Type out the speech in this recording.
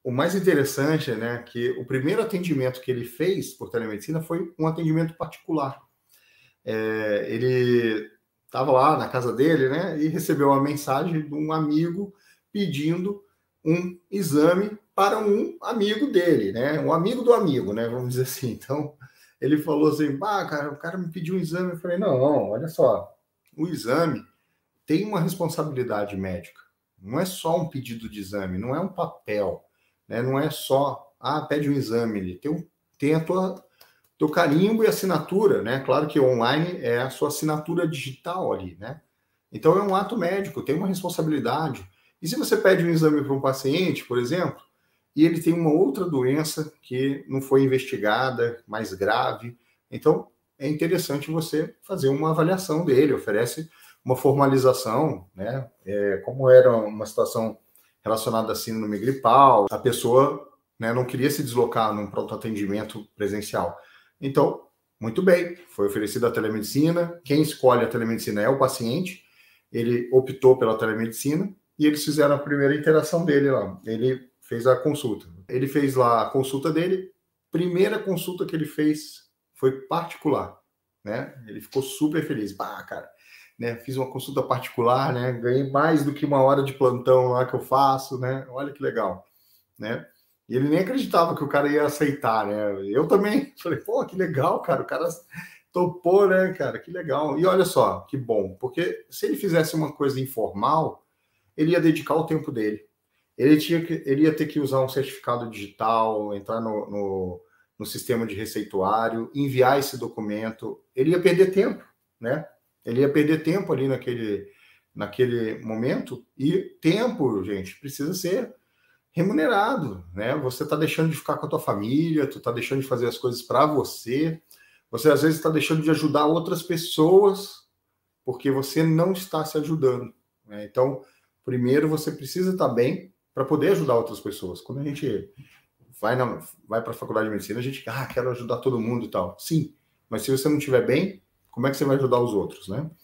o mais interessante, né, que o primeiro atendimento que ele fez por telemedicina foi um atendimento particular. Ele estava lá na casa dele, né, e recebeu uma mensagem de um amigo pedindo um exame para um amigo dele, né, um amigo do amigo, né, vamos dizer assim. Então, ele falou assim, cara, o cara me pediu um exame. Eu falei, não, olha só, o exame tem uma responsabilidade médica. Não é só um pedido de exame, não é um papel, né? Não é só, pede um exame ali. Tem teu carimbo e assinatura, né? Claro que online é a sua assinatura digital ali, né? Então é um ato médico, tem uma responsabilidade. E se você pede um exame para um paciente, por exemplo, e ele tem uma outra doença que não foi investigada, mais grave, então é interessante você fazer uma avaliação dele, oferece uma formalização, né? Como era uma situação relacionada à síndrome gripal, a pessoa, né, não queria se deslocar num pronto atendimento presencial. Então, muito bem, foi oferecida a telemedicina. Quem escolhe a telemedicina é o paciente. Ele optou pela telemedicina e eles fizeram a primeira interação dele lá. Ele fez a consulta. Ele fez lá a consulta dele. Primeira consulta que ele fez foi particular, né? Ele ficou super feliz. Cara, né? Fiz uma consulta particular, né? Ganhei mais do que uma hora de plantão lá que eu faço, né? Olha que legal, né? E ele nem acreditava que o cara ia aceitar, né? Eu também falei, pô, que legal, cara. O cara topou, né, cara? Que legal. E olha só, que bom, porque se ele fizesse uma coisa informal, ele ia dedicar o tempo dele. Ele ia ter que usar um certificado digital, entrar no sistema de receituário, enviar esse documento. Ele ia perder tempo, né? Ele ia perder tempo ali naquele momento. E tempo, gente, precisa ser remunerado, né? Você está deixando de ficar com a tua família, tu está deixando de fazer as coisas para você. Você às vezes está deixando de ajudar outras pessoas porque você não está se ajudando, né? Então, primeiro você precisa estar bem para poder ajudar outras pessoas. Quando a gente vai para a faculdade de medicina, a gente quero ajudar todo mundo e tal. Sim, mas se você não estiver bem, como é que você vai ajudar os outros, né?